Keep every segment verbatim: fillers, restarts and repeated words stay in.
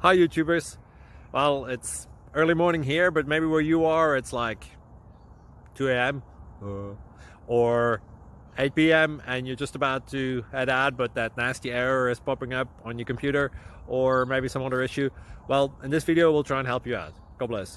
Hi YouTubers. Well, it's early morning here, but maybe where you are it's like two A M uh, or eight P M and you're just about to head out, but that nasty error is popping up on your computer, or maybe some other issue. Well, in this video we'll try and help you out. God bless.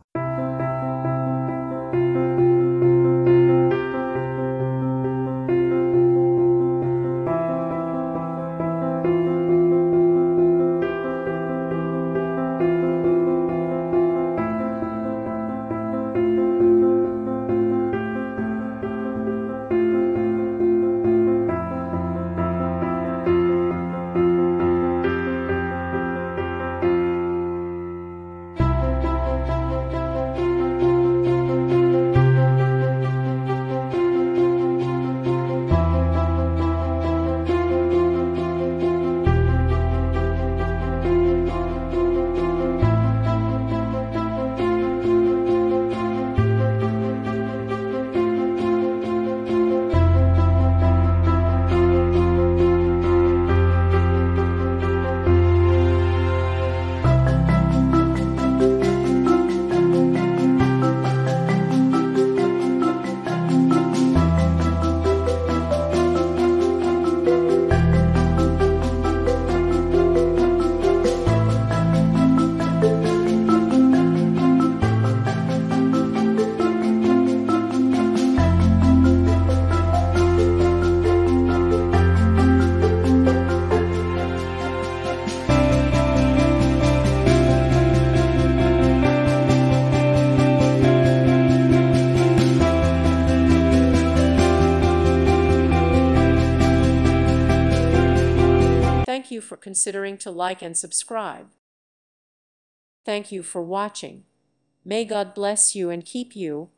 Thank you for considering to like and subscribe. Thank you for watching. May God bless you and keep you.